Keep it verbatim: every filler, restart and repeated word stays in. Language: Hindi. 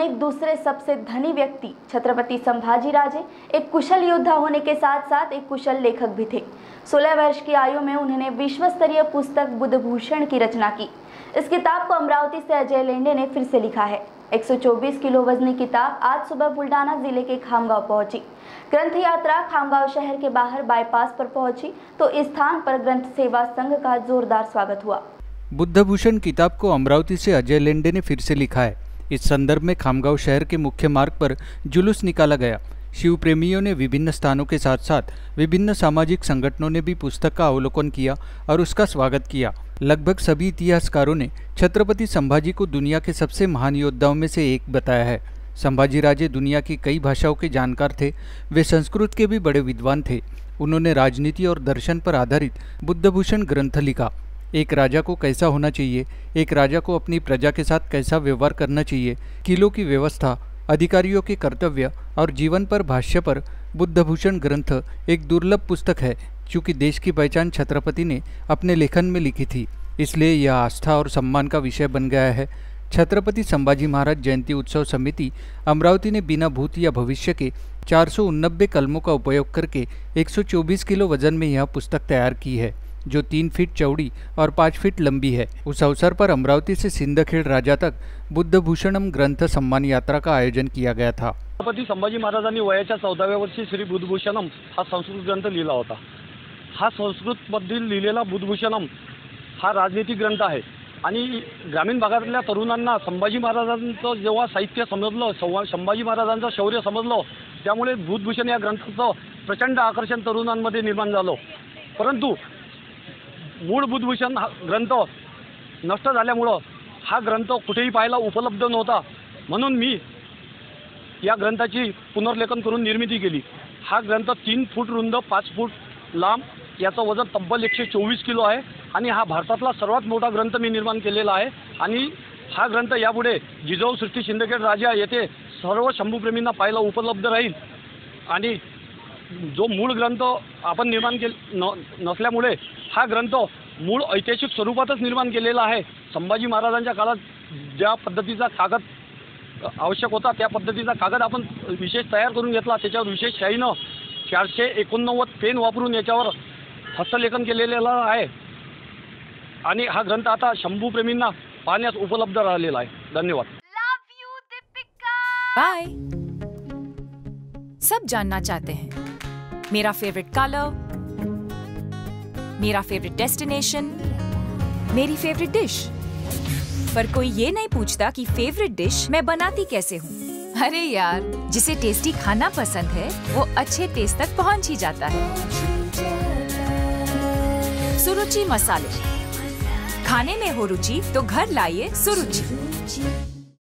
एक दूसरे सबसे धनी व्यक्ति छत्रपति संभाजी राजे एक कुशल योद्धा होने के साथ साथ एक कुशल लेखक भी थे। सोलह वर्ष की आयु में उन्होंने विश्व स्तरीय पुस्तक बुद्धभूषण की रचना की। इस किताब को अमरावती से अजय लेंडे ने फिर से लिखा है। एक सौ चौबीस किलो वजनी किताब आज सुबह बुल्डाना जिले के खामगांव पहुंची। ग्रंथ यात्रा खामगांव शहर के बाहर बाईपास पर पहुंची तो इस स्थान पर ग्रंथ सेवा संघ का जोरदार स्वागत हुआ। बुद्धभूषण किताब को अमरावती से अजय लेंडे ने फिर से लिखा है। इस संदर्भ में खामगांव शहर के मुख्य मार्ग पर जुलूस निकाला गया। शिव प्रेमियों ने विभिन्न स्थानों के साथ साथ विभिन्न सामाजिक संगठनों ने भी पुस्तक का अवलोकन किया और उसका स्वागत किया। लगभग सभी इतिहासकारों ने छत्रपति संभाजी को दुनिया के सबसे महान योद्धाओं में से एक बताया है। संभाजी राजे दुनिया की कई भाषाओं के जानकार थे। वे संस्कृत के भी बड़े विद्वान थे। उन्होंने राजनीति और दर्शन पर आधारित बुद्धभूषण ग्रंथ लिखा। एक राजा को कैसा होना चाहिए, एक राजा को अपनी प्रजा के साथ कैसा व्यवहार करना चाहिए, किलों की व्यवस्था, अधिकारियों के कर्तव्य और जीवन पर भाष्य पर बुद्धभूषण ग्रंथ एक दुर्लभ पुस्तक है। चूँकि देश की पहचान छत्रपति ने अपने लेखन में लिखी थी, इसलिए यह आस्था और सम्मान का विषय बन गया है। छत्रपति संभाजी महाराज जयंती उत्सव समिति अमरावती ने बिना भूत या भविष्य के चार सौ उननब्बे कलमों का उपयोग करके एक सौ चौबीस किलो वजन में यह पुस्तक तैयार की है, जो तीन फीट चौड़ी और पाँच फीट लंबी है। उस अवसर पर अमरावती से सिंदखेड राजा तक बुद्धभूषणम ग्रंथ सम्मान यात्रा का आयोजन किया गया था। छत्रपती संभाजी महाराजांनी वयाच्या चौदाव्या वर्षी श्री बुद्धभूषणम हा संस्कृत ग्रंथ लिहिला होता। हा संस्कृतमधील लिहिलेला बुद्धभूषणम हा राजनीतिक ग्रंथ आहे आणि ग्रामीण भागातल्या तरुणांना संभाजी महाराजांचं जेव्हा साहित्य समजलं, संभाजी महाराजांचं शौर्य समजलं, त्यामुळे बुद्धभूषण या ग्रंथाचं प्रचंड आकर्षण तरुणांमध्ये निर्माण झालं। परंतु मूळ बुद्धभूषण हा ग्रंथ नष्ट झाल्यामुळं हा ग्रंथ कुठेही पाहायला उपलब्ध नव्हता, म्हणून मी या ग्रंथाची पुनर्लेखन करून निर्मिती केली। हा ग्रंथ तीन फूट रुंद, पाच फूट लांब, याचं वजन तब्बल एकशे चोवीस किलो आहे आणि हा भारतातला सर्वात मोठा ग्रंथ मी निर्माण केलेला आहे। आणि हा ग्रंथ यापुढे जिजाऊ सृष्टी सिंदखेड राजा येथे सर्व शंभूप्रेमींना पाहायला उपलब्ध राहील। आणि जो मूळ ग्रंथ आपण निर्माण के नसल्यामुळे हा ग्रंथ मूळ ऐतिहासिक स्वरूपातच निर्माण केलेला आहे। संभाजी महाराजांच्या काळात ज्या पद्धतीचा कागद आवश्यक होता त्या पद्धतीचा कागद आपण विशेष तयार करून घेतला। त्याच्यावर विशेष शाईनं चारशे एकोणनव्वद पेन वापरून याच्यावर हस्तलेखन केलेलं आहे आणि हा ग्रंथ आता शंभूप्रेमींना पाहण्यास उपलब्ध राहिलेला आहे। धन्यवाद। बाय। सब जानना चाहते हैं मेरा फेवरेट कलर, मेरा फेवरेट डेस्टिनेशन, मेरी फेवरेट डिश, पर कोई ये नहीं पूछता कि फेवरेट डिश मैं बनाती कैसे हूँ। अरे यार, जिसे टेस्टी खाना पसंद है वो अच्छे टेस्ट तक पहुँच ही जाता है। सुरुचि मसाले, खाने में हो रुचि तो घर लाइए सुरुचि।